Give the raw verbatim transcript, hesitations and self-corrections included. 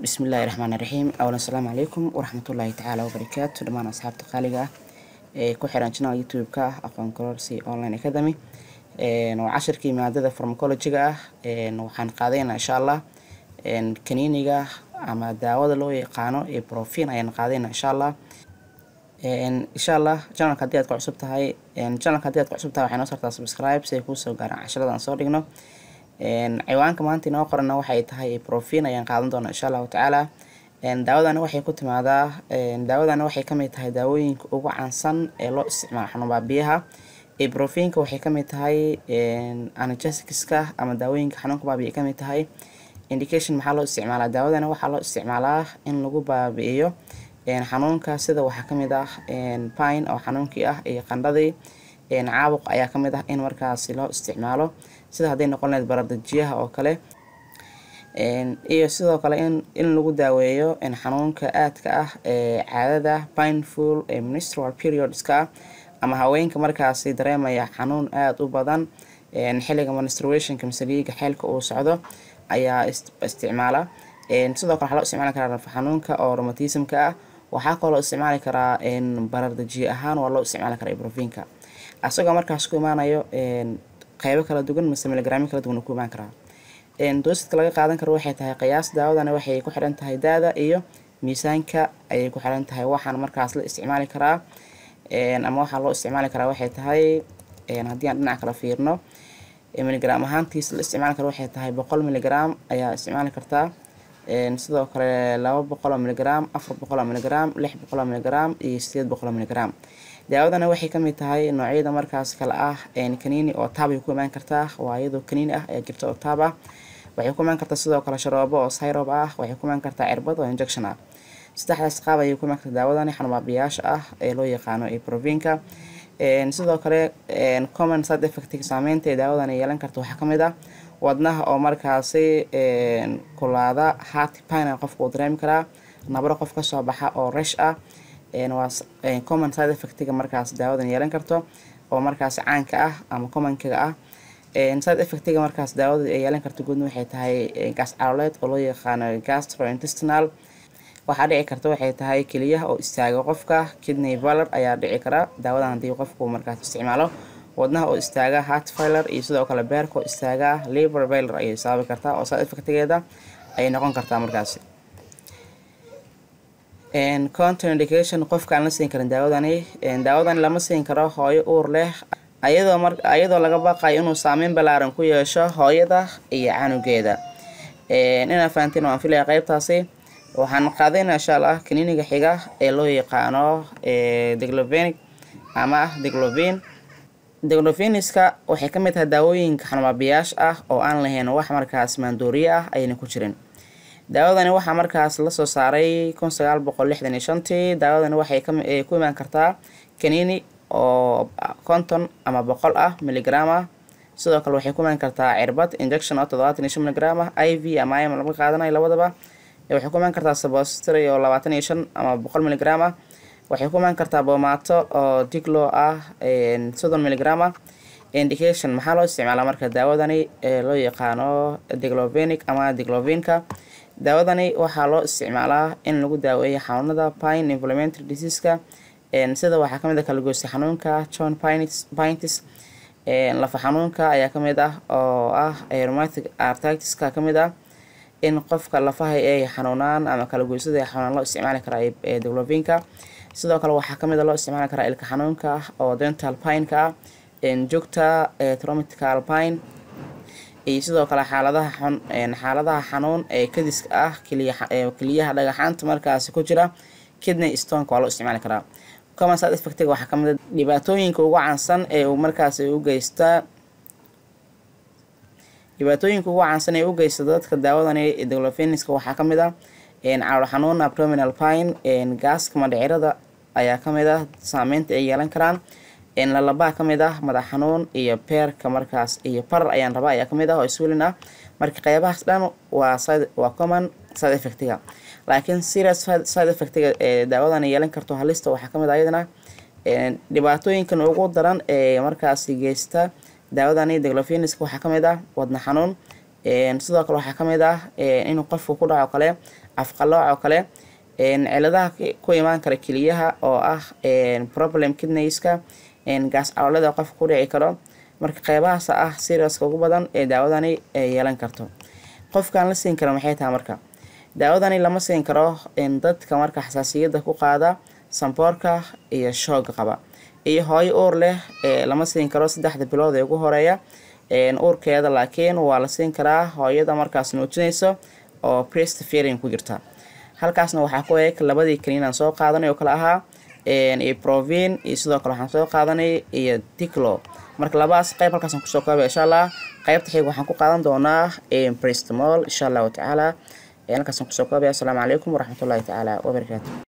بسم الله الرحمن الرحيم. أولا السلام عليكم ورحمة الله تعالى وبركاته. دمان أصحاب تقاليقة كوحيران شنال يوتيوب كا أقوان كورسي أونلاين أكاديمي نو عشر كي مادة فرمكولوجيغا نو حان قادينا إن شاء الله كنينيغا أما داوada loo yaqaano ee protein ayaan qaadayna insha Allah in insha Allah channel ka hadii aad ku cusub tahay in channel ka hadii aad ku cusub tahay waxaan noo sartaa subscribe si ay ku soo gaaraan casharada aan soo dhigno in ciwaanka maanta inoo qorana waxay tahay protein ayaan qaadan doonaa insha Allah ta'ala in daawadana waxay ku timaadaa in daawadana waxay kamid tahay daawooyinka ugu caansan ee loo isticmaalo xanuun baabiyaha ee proteinka waxay kamid tahay in analgesics-ka ama daawooyinka xanuunka baabiyaha kamid tahay indication maxaa loo isticmaalaa daawadana waxaa loo isticmaalaa in lagu baabi'iyo een xanuunka sida waxa kamid ah een pain oo xanuunkii ah iyo qandhadii een caabuq ayaa kamid ah in markaas loo isticmaalo sida haday noqon lahayd baradajiyaha oo kale een iyo sidoo kale in in lagu daaweeyo in xanuunka aadka ah ee caadada painful menstrual periods-ka ama haweenka markaas dareemaya xanuun aad u badan een xilliga menstruation-ka masaliga xilka uu socdo ayaa isticmaala een sidoo kale waxa loo isticmaali karaa xanuunka oo rheumatism-ka ah waxa kale oo isticmaali karaa in baradajiye ahaan waa loo isticmaali karaa ibuprofen-ka asagoo markaas ku imaanayo een qaybo kala duwan mise miligram kala duwan ku imaan karaa een doosadka laga qaadan karo waxay tahay qiyaas daawadana waxay ku xiran tahay daada iyo miisaanka ayay ku xiran tahay waxaan markaas la isticmaali karaa een ama waxa loo isticmaali karaa waxay tahay een hadii aan dhinac kala fiirno miligram ahaantiis la isticmaali karo waxay tahay boqol miligram ayaa isticmaali kartaa een sidoo kale laba boqol miligram afar boqol miligram lix boqol miligram iyo sideed boqol miligram daawadana waxay kamid tahay noocyada markaas kala ah een kaniini oo taab ku imaan kartaa waa iyadoo kaniini ah ee jirto oo taab ah waxay ku imaan kartaa sidoo kale sharoobo oo syrup ah waxay ku imaan kartaa cirbad oo injection ah saddexdaas qaab ayay ku imaan kartaa daawadani xanuun baabiyaasha ah ee loo yaqaano ibuprofen-ka een sidoo kale een common side effect saameynta daawadana yeelan karto waxa kamid ah wadnaha oo markaas een kulaada heart pain qofku dareemi kara nabro qof ka soo baxa oo rash ah een waa common side effect-ga markaas daawadan yeelan karto oo markaas caanka ah ama common-ka ah een side effect-ga markaas daawada ay yeelan karto guud waxay tahay gas caloleed oo loo yaqaano gastrointestinal waxa dhici karta waxay tahay kaliyaha oo istaaga qofka kidney failure ayaa dhici kara daawadan hadii qofku markaas isticmaalo wadnaha oo istaaga heart failure iyo sidoo kale beerka oo istaaga liver failure ayay sababi kartaa oo side effect-geeda ay noqon kartaa markaas een contraindication qofka aan la siin karin daawadani een daawadan lama siin karo hooyo uur leh ayadoo mar ayadoo laga baqayo inuu saameyn balaaran ku yeesho hooyada iyo canugeeda een ina fahantiin waan filayaa qaybtaasi waxaan qaadaynaa insha Allah kaniiniga xiga ee loo yaqaano ee diclofenac ama diclofenac diclofenac-ka waxay kamid tahay daawooyinka xanuun baabiyaasha ah oo aan lahayn wax markaas maandooriye ah ayna ku jirin daawadani waxa markaas la soo saaray kun sagaal boqol lixdan iyo shan tii daawadani waxay ku imaan kartaa kaniini oo konton ama boqol ah miligram ah sidoo kale waxay ku imaan kartaa cirbad injection oo toddobaatan iyo shan miligram ah I V ama I M laba qaadanayo labadaba waxay ku imaan kartaa suppository oo labaatan iyo shan ama boqol miligram ah waxay ku imaan kartaa bomato oo diglo ah een soddon miligram ah indication maxaa loo isticmaalaa marka daawadani ee loo yaqaano diclofenac ama diclofenac-ka daawadani waxaa loo isticmaalaa in lagu daaweeyo xanuunada pain inflammatory disease-ka een sida waxa kamid ah kala goysay xanuunka joint painitis een lafa xanuunka ayaa kamid ah oo ah rheumatic arthritis-ka kamid ah in qofka lafaha ay xanuunaan ama kala goysada xanuun loo isticmaali karaa ee diclofenac-ka sidoo kale waxa kamid ah loo isticmaali karaa ilka xanuunka oo dental pain-ka in joogta traumatical pain iyo sidoo kale xaaladaha xun een xaaladaha xanuun ee kadiska ah kaliyaha kaliyaha dhagaxaanta markaas ku jira kidney stone waa loo isticmaali karaa common side effect-ga waxa kamid ah dhibaatooyinka ugu caansan ee uu markaas u geysta dhibaatooyinka ugu caansan ee u geysta dadka daawadani diclofenac-ka waxa kamid ah een calool xanuun abdominal pain een gaaska madhicirada ayaa kamid ah saameynta ay yeelan karaan een lalaba kamid ah madax xanuun iyo beerka markaas iyo parar ayaan rabaa ayaa kamid ah oo iswilin ah marka qaybahaas dhan waa side waa common side effect-ga laakiin serious side effect-ga ee daawadan yeelan karto halista waxa kamid ah iyadana een dhibaatooyinkan ugu daran ee markaas geysta daawadani diclofenac waxa kamid ah wadna xanuun een sidoo kale waxaa kamid ah inuu qofku ku dhaco kale afqalooc oo kale een ciladaha ku imaan kara kiliyaha oo ah een problem kidneyska een gas awlada qofku ku dhici karo marka qaybahaas ah seriouska ugu badan ee daawadani ay yeelan karto qofkan la siin karo maxay tahay marka daawadani lama siin karo in dadka marka xasaasiyada ku qaada samboorka iyo shoog qaba iyo hooyo uur leh ee lama siin karo saddexda bilood ee ugu horeeya een uurkeeda laakiin waa la siin karaa hooyada markaas nuujinayso oo breastfeeding ku jirta halkaasna waxaa ku eeg labadii kaniin aan soo qaadanay oo kala ahaa een ibuprofen iyo sidoo kale waxaan soo qaadanay iyo Ticlo marka labaas qayb halkaas aan ku soo koobay insha Allah qaybta xigta waxaan ku qaadan doonaa een paracetamol insha Allah ta'ala halkaas aan ku soo koobay. Assalamu alaykum wa rahmatullahi ta'ala wa barakatuh.